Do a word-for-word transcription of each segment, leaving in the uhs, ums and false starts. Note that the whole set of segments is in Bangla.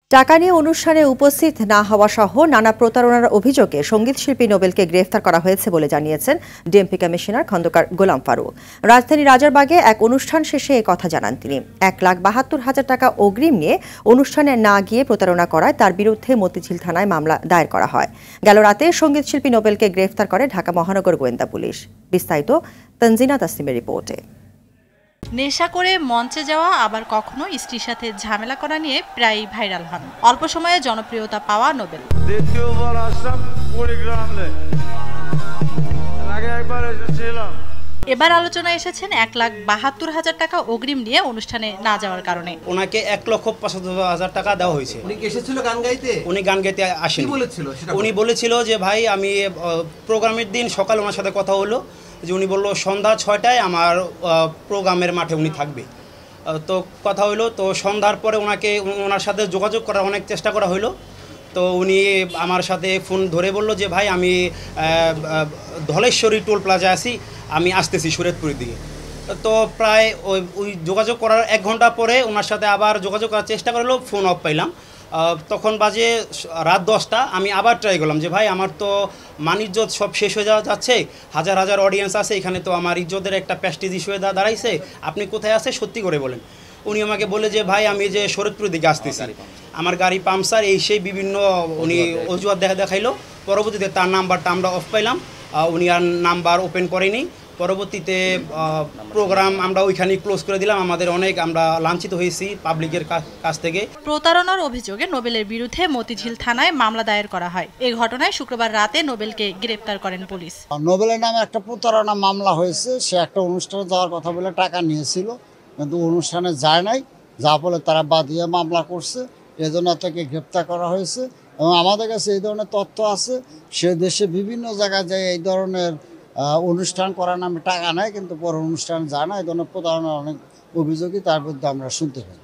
টাকা নিয়ে অনুষ্ঠানে উপস্থিত না হওয়া সহ নানা প্রতারণার অভিযোগে সঙ্গীতশিল্পী নোবেলকে গ্রেফতার করা হয়েছে বলে জানিয়েছেন ডিএমপি কমিশনার খন্দকার গোলাম ফারুক। রাজধানী রাজারবাগে এক অনুষ্ঠান শেষে এ কথা জানান তিনি। এক লাখ বাহাত্তর হাজার টাকা অগ্রিম নিয়ে অনুষ্ঠানে না গিয়ে প্রতারণা করায় তার বিরুদ্ধে মতিঝিল থানায় মামলা দায়ের করা হয়। গেল রাতে সঙ্গীতশিল্পী নোবেলকে গ্রেফতার করে ঢাকা মহানগর গোয়েন্দা পুলিশ। বিস্তারিত তানজিনা তাসনিমের রিপোর্টে। নেশা করে মঞ্চে যাওয়া আবার কখনো স্ত্রীর সাথে ঝামেলা করা নিয়ে প্রায় ভাইরাল হন অল্প সময়ে জনপ্রিয়তা পাওয়া নোবেল। এবার আলোচনায় এসেছেন এক লাখ বাহাত্তর হাজার টাকা অগ্রিম নিয়ে অনুষ্ঠানে না যাওয়ার কারণে। ওনাকে এক লক্ষ পঁচাত্তর হাজার টাকা দেওয়া হয়েছে। উনি এসেছিল গান গাইতে? উনি গান গাইতে আসেন। উনি বলেছিল যে ভাই আমি প্রোগ্রামের দিন সকাল ওনার সাথে কথা হলো যে উনি বললো সন্ধ্যা ছয়টায় আমার প্রোগ্রামের মাঠে উনি থাকবে। তো কথা হইলো, তো সন্ধ্যার পরে ওনাকে ওনার সাথে যোগাযোগ করার অনেক চেষ্টা করা হইলো। তো উনি আমার সাথে ফোন ধরে বলল যে ভাই আমি ধলেশ্বরী টোল প্লাজা আছি, আমি আসতেছি শরীয়তপুরের দিকে। তো প্রায় ওই ওই যোগাযোগ করার এক ঘন্টা পরে ওনার সাথে আবার যোগাযোগ করার চেষ্টা করলো, ফোন অফ পাইলাম। তখন বাজে রাত দশটা। আমি আবার ট্রাই করলাম যে ভাই আমার তো মান ইজ্জত সব শেষ হয়ে যাওয়া যাচ্ছে, হাজার হাজার অডিয়েন্স আছে এখানে, তো আমার ইজ্জতের একটা প্যাস্টিজ ইস্যু হয়ে দাঁড়াইছে, আপনি কোথায় আছে সত্যি করে বলেন। উনি আমাকে বলে যে ভাই আমি যে শরীয়তপুরের দিকে আসতেছি, আমার গাড়ি পাম্পসার, এই সেই বিভিন্ন উনি অজুহাত দেখা দেখাইলো। পরবর্তীতে তার নাম্বারটা আমরা অফ পাইলাম, উনি আর নাম্বার ওপেন করেনি। পরবর্তীতে প্রোগ্রাম আমরা ওইখানে ক্লোজ করে দিলাম। আমাদের অনেক আমরা লাঞ্ছিত হয়েছি পাবলিকের কাছ থেকে। প্রতারণার অভিযোগে নোবেলের বিরুদ্ধে মতিঝিল থানায় মামলা দায়ের করা হয়। এই ঘটনায় শুক্রবার রাতে নোবেলকে গ্রেফতার করেন পুলিশ। নোবেলের নামে একটা প্রতারণা মামলা হয়েছে। সে একটা অনুষ্ঠানে যাওয়ার কথা বলে টাকা নিয়েছিল, কিন্তু অনুষ্ঠানে যায় নাই, যা ফলে তারা বাদিয়ে মামলা করছে। এজন্য তাকে গ্রেপ্তার করা হয়েছে এবং আমাদের কাছে এই ধরনের তথ্য আছে। সে দেশে বিভিন্ন জায়গায় যায় এই ধরনের অনুষ্ঠান করার নামে টাকা নেয়, কিন্তু পরে অনুষ্ঠান যায় না। এই ধরনের প্রতারণার অনেক অভিযোগই তার বিরুদ্ধে আমরা শুনতে পাই।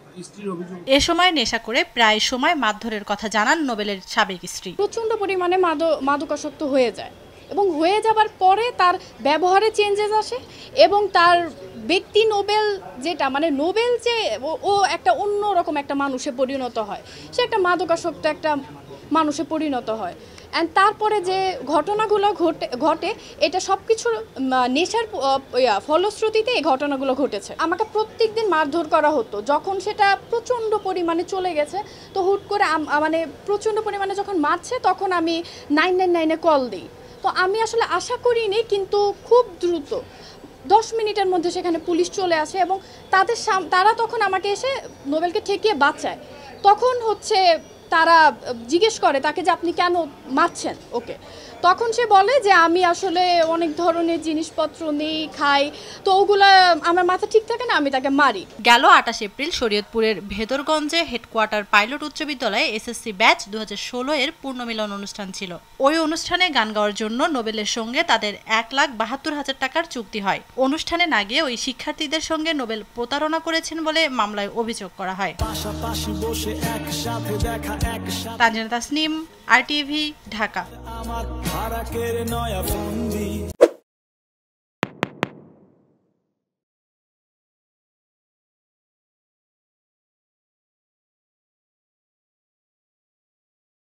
এ সময় নেশা করে প্রায় সময় মারধরের কথা জানান নোবেলের সাবেক স্ত্রী। প্রচণ্ড পরিমাণে মাদকাসক্ত হয়ে যায় এবং হয়ে যাবার পরে তার ব্যবহারে চেঞ্জেস আসে এবং তার ব্যক্তি নোবেল যেটা মানে নোবেল যে ও একটা অন্য রকম একটা মানুষে পরিণত হয়, সে একটা মাদকাসক্ত একটা মানুষে পরিণত হয়। অ্যান্ড তারপরে যে ঘটনাগুলো ঘটে ঘটে এটা সব কিছুর নেশার ফলশ্রুতিতে এই ঘটনাগুলো ঘটেছে। আমাকে প্রত্যেক দিন মারধর করা হতো। যখন সেটা প্রচণ্ড পরিমাণে চলে গেছে, তো হুট করে মানে প্রচণ্ড পরিমাণে যখন মারছে তখন আমি নাইন নাইন নাইনে কল দিই। তো আমি আসলে আশা করিনি, কিন্তু খুব দ্রুত দশ মিনিটের মধ্যে সেখানে পুলিশ চলে আসে এবং তাদের তারা তখন আমাকে এসে নোবেলকে ঠেকিয়ে বাঁচায়। তখন হচ্ছে তারা জিজ্ঞেস করে তাকে যে আপনি কেন মারছেন ওকে। তখন সে বলে যে আমি আসলে অনেক ধরনের জিনিসপত্র নেই, খাই, তো ওগুলা আমার মাথা ঠিক থাকে না, আমি তাকে মারি। গেল আটাশ এপ্রিল শরীয়তপুরের ভেদরগঞ্জে হেডকোয়ার্টার পাইলট উচ্চ বিদ্যালয়ে এসএসসি ব্যাচ দু হাজার ষোলো এর পূর্ণমিলন অনুষ্ঠান ছিল। ওই অনুষ্ঠানে গান গাওয়ার জন্য নোবেলের সঙ্গে তাদের এক লাখ বাহাত্তর হাজার টাকার চুক্তি হয়। অনুষ্ঠানে না গিয়ে ওই শিক্ষার্থীদের সঙ্গে নোবেল প্রতারণা করেছেন বলে মামলায় অভিযোগ করা হয়। তানজিনা তাসনিম, আরটিভি, ঢাকা।